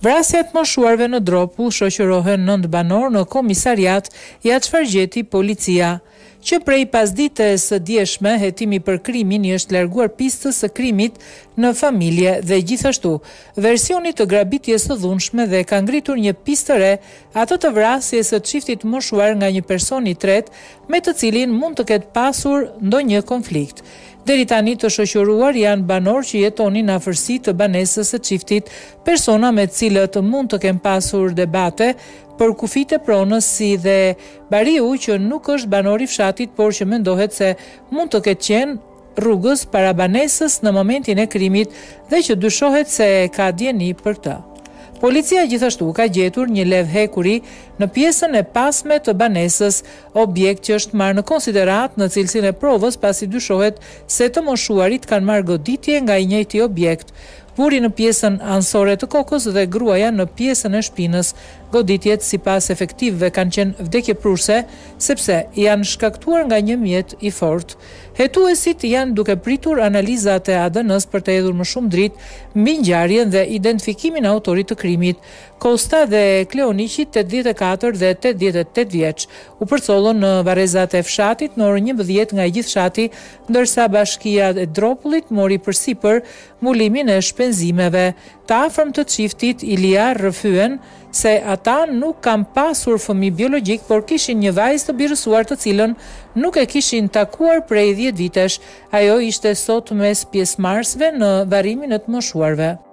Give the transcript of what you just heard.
Vrasjet moshuarve në Dropull shoqërohen 9 banor në komisariat, ja çfarë gjeti policia. Që prej pasdites së djeshme, hetimi për krimin i është larguar pistës së krimit në familje dhe gjithashtu versioni të grabitjes së dhunshme dhe ka ngritur një pistë të re, atë të vrasjes së çiftit moshuar nga një person i tretë me të cilin mund të ketë pasur ndonjë konflikt. Deri tani të shoqëruar janë banor që jetonin në afërsi të banesës së çiftit, persona me të cilët mund të kenë pasur debate për kufit e pronës, si dhe bariu që nuk është banor i fshatit, por që mendohet se mund të ketë qenë rrugës para banesës në momentin e krimit dhe që dyshohet se ka dieni për të. Policia gjithashtu ka gjetur një levë hekuri në pjesën e pasme të banesës, objekt që është marrë në konsiderat në cilësinë e provës pasi dyshohet se të moshuarit kanë marrë goditje nga i njëjti objekt. Vuri në pjesën ansore të kokës dhe gruaja në pjesën e shpinës. Goditjet sipas efektivëve kanë qenë vdekjeprurse sepse janë shkaktuar nga një mjet i fortë. Hetuesit janë duke pritur analizat e ADN-s për të hedhur më shumë dritë mbi ngjarjen dhe identifikimin e autorit të krimit. Kosta dhe Kleoniqi, 84 dhe 88 vjeç, u përcollën në varrezat e fshatit në orën 11 nga i gjithë fshati, ndërsa bashkia e Dropullit mori përsipër mbulimin e shpenzimeve. Të afërm të çiftit Ilia rrëfyen se ata nuk kanë pasur fëmijë biologjik, por kishin një vajzë të birësuar të cilën nuk e kishin takuar prej 10 vitesh. Ajo ishte sot mes pjesëmarrësve në varrimin e të moshuarve.